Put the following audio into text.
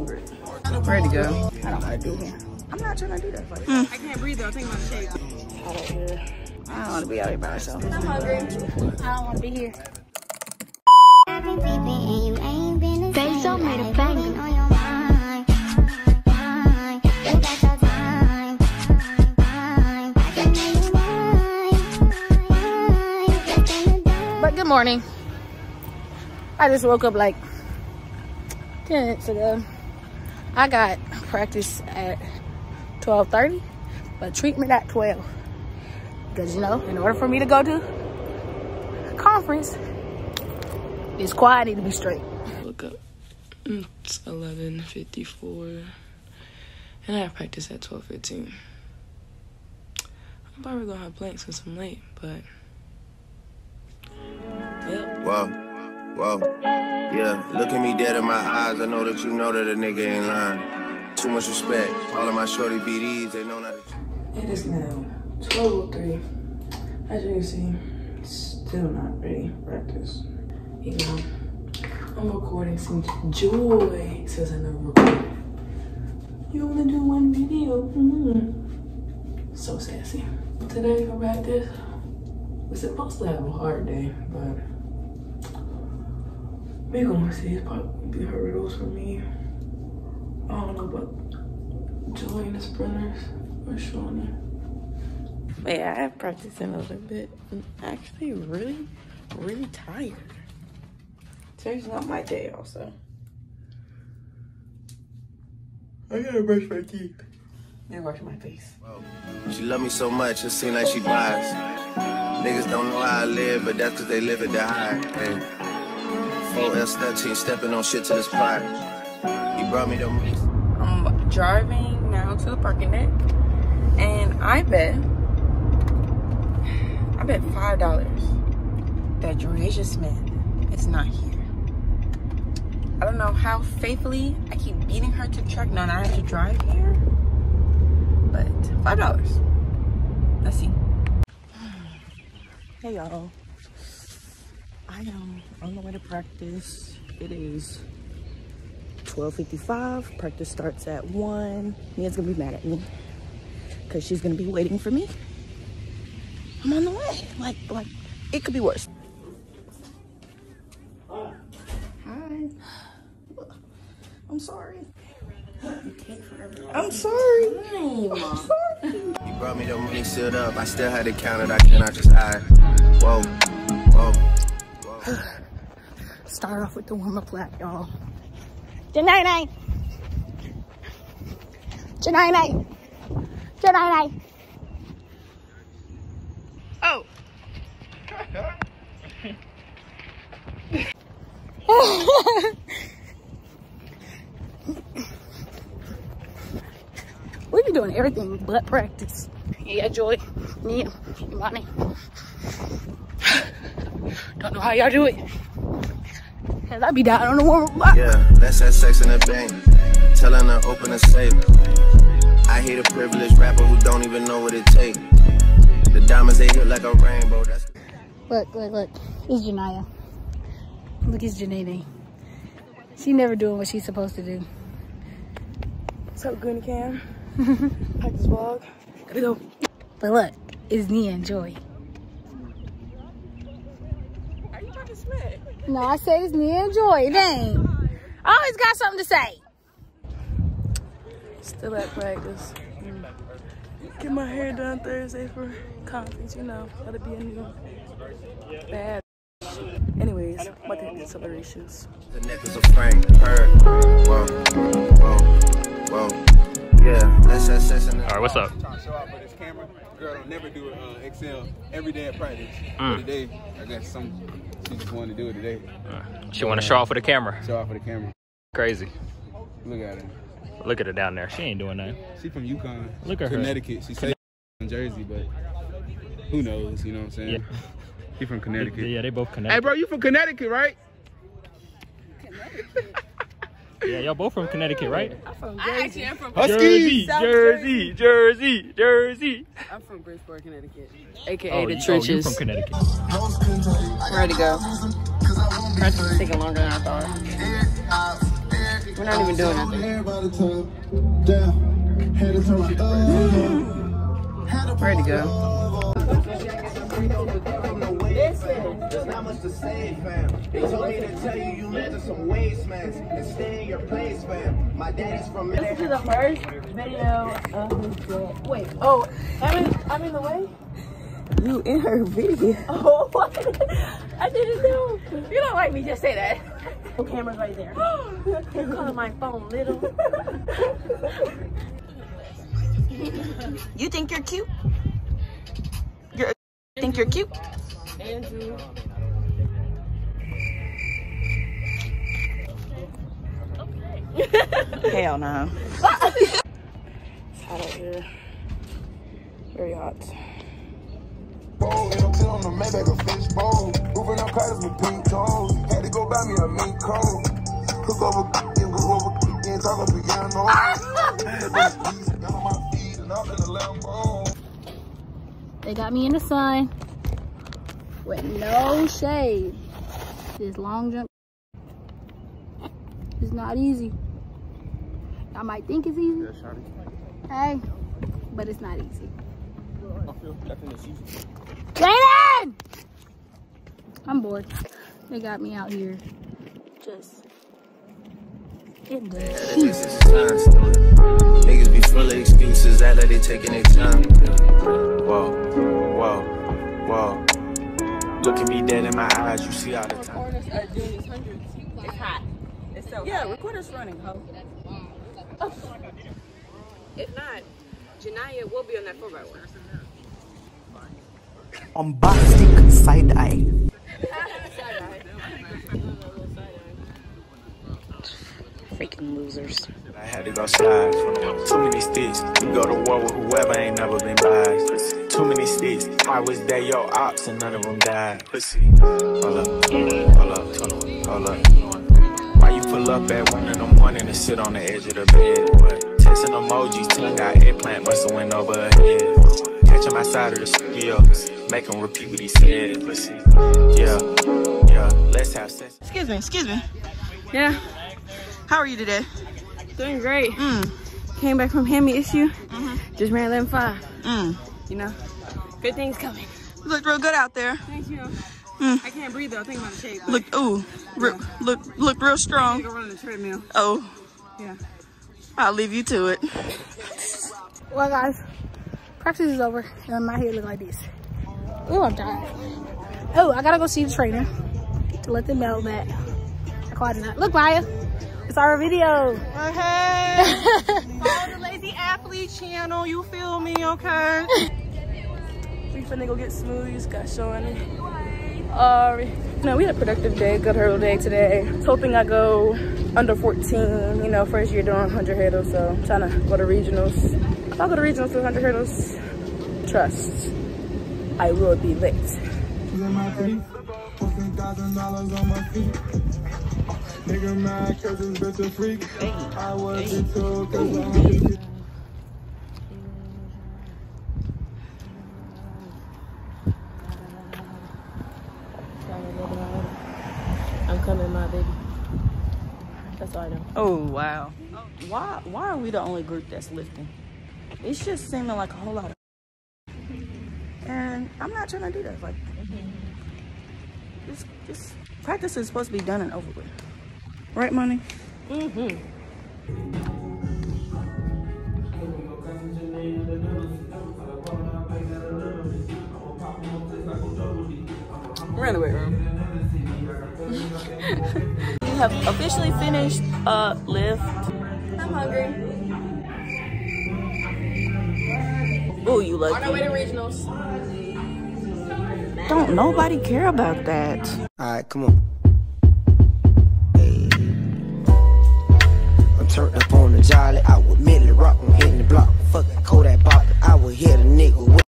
hungry. Ready to go. I don't want to be here. I'm not trying to do that for you. I can't breathe though. Take my shade. I don't want to be out here by myself. I'm hungry. I don't want to be here. Basil made a banger. But good morning. I just woke up like 10 minutes ago. I got practice at 12:30, but treatment at 12. Because, you know, in order for me to go to a conference, it's quiet, I need to be straight. Look up. It's 11:54. And I have practice at 12:15. I'm probably gonna have blanks since I'm late, but yep. Whoa, yeah, look at me dead in my eyes. I know that you know that a nigga ain't lying. Too much respect. All of my shorty BDs, they know not to. It is now 12:03. As you can see, still not ready for practice. You know, I'm recording since Joy says I never record. You only do one video. So sassy. Today for practice, we're supposed to have a hard day, but we're gonna see. It's probably be hurdles for me. I don't know about Joy and the sprinters or Shawnee. But yeah, I have practiced in a little bit. I'm actually really tired. Today's not my day also. I gotta brush my teeth. And wash my face. She love me so much, it seems like she buys. Niggas don't know how I live, but that's cause they live it to hide. Hey. 4S13 stepping on shit to this pot. He brought me the money. I'm driving now to the parking deck, and I bet $5 that Jerasia Smith is not here. I don't know how faithfully I keep beating her to the track. Now I have to drive here, but $5. Let's see. Hey y'all, I am on the way to practice. It is 12:55. Practice starts at 1. Nia's gonna be mad at me because she's gonna be waiting for me. I'm on the way. Like it could be worse. Hi. I'm sorry. I'm sorry. I'm sorry. He brought me the money sealed up. I still had to count it. I cannot just hide. Whoa. Start off with the warm-up lap, y'all. Janai. Oh. We be doing everything but practice. Yeah, Joy, Nia, Imani. Don't know how y'all do it. Cause I be down on the warm up. Yeah, let's have sex in the bank. Telling her open a safe. I hate a privileged rapper who don't even know what it takes. The diamonds they hit like a rainbow. That's Look. It's Janaya. Look, it's Janae. She never doing what she's supposed to do. What's up, Goony Cam? Practice vlog. Gotta go. But look, it's Nia and Joy. Are you talking smack? No, I said it's Nia and Joy. Dang. I always got something to say. Still at practice. Get my hair done Thursday for conference, you know. Gotta be a new bad. Anyways, about to hit the celebrations. the necklace of Frank. Heard. Whoa. Yeah, that's in the. All right, what's up? Trying to show off for this camera. Girl don't never do Excel every day at practice. But today, I guess she just wanted to do it today. She want to show off for the camera. Show off for the camera. Crazy. Look at her. Look at her down there. She ain't doing nothing. She from Yukon. Look at her. Connecticut. She said in Jersey, but who knows? You know what I'm saying? Yeah. She from Connecticut. Yeah, they both Connecticut. Hey, bro, you from Connecticut, right? Yeah, y'all both from Connecticut, right? I'm from Jersey. I'm from Husky. Jersey. I'm from Bridgeport, Connecticut, aka Oh, the you trenches. from Connecticut. Ready to go. Practice is taking longer than I thought. We're not even doing nothing. Ready to go. There's not much to say, fam. They told me to tell you you measure some waist mass and stay in your place, fam. My daddy's from This is the first video of his dad. Wait, oh, I'm in the way? You in her video. Oh, what? I didn't know. You don't like me, just say that. The camera's right there. You're calling my phone little. You think you're cute? Think you're cute? Andrew. Hell no. It's hot out here. Very hot. on the Maybach, a fish bowl. Moving up cars with pink toes. Had to go buy me a mink coat. Cook over and go over and talk up piano. Got on my feet and I'm in the Lambo. They got me in the sun with no shade. This long jump is not easy. I might think it's easy. Hey, but it's not easy. Jaden! I'm bored. They got me out here just in the heat. Niggas be full of excuses, act like they taking their time. Whoa, whoa, whoa. Look at me dead in my eyes, you see all the time. Recorders are doing these hundreds. It's hot. It's so hot. Recorder's running, ho. Oh. If not, Janaya will be on that 4x1. Bombastic side eye. Freaking losers. I had to go slide. Too many sticks. We go to war with whoever ain't never been biased. Too many sticks. I was there, your ops, and none of them died. Pussy. Hold up. Hold up. Hold up. Why you pull up at 1 in the morning and sit on the edge of the bed? What? Texting emojis, tongue out eggplant, must have went over her head. Catch him outside of the studio, make him repeat what he said. Pussy. Yeah. Let's have sex. Excuse me. Yeah. How are you today? Doing great. Came back from Hemi issue. Just ran 11.5. You know, Good things coming. you look real good out there. Thank you. I can't breathe though. I think I'm out of shape. Look real strong. Go run on the treadmill. Oh, Yeah. I'll leave you to it. Well, guys, practice is over, and my hair look like this. Oh, I'm tired. Oh, I gotta go see the trainer to let them know that I caught it. Look, Maya, it's our video. Hey, follow the Lazy Athlete channel. You feel me, okay? We finna go get smoothies. Got showing. No, we had a productive day, good hurdle day today. I was hoping I go under 14, you know, first year doing 100 hurdles, so I'm trying to go to regionals. If I go to regionals for 100 hurdles, trust, I will be lit. I'm coming, my baby. That's all I know. Oh, wow. Why are we the only group that's lifting? It's just seeming like a whole lot of, and I'm not trying to do that. Like, this practice is supposed to be done and over with. Right, Money? We're in the weight room. We have officially finished lift. I'm hungry. Oh, you lucky. On our way to regionals. Don't nobody care about that. Alright, come on. Hey. I'm turned up on the jolly. I would mentally rock. I'm hitting the block. Fucking Kodak Bop. I would hit a nigga with